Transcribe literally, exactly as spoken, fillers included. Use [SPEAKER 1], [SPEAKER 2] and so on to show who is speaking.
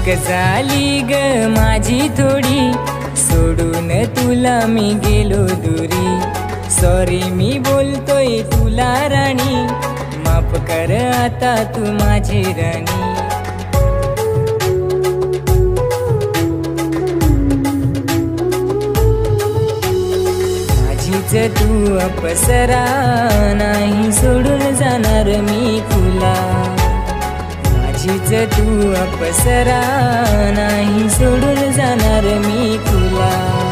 [SPEAKER 1] चूक झाली ग माझी थोडी, सोडून तुला मी गेलो दुरी। सॉरी मी बोलतोय तुला राणी, माफ कर आता तू माझी राणी। माझीच तू अप्सरा, नाही सोडून जाणार मी तुला। माझीच तू अप्सरा, नाही सोडून जाणार मी तुला।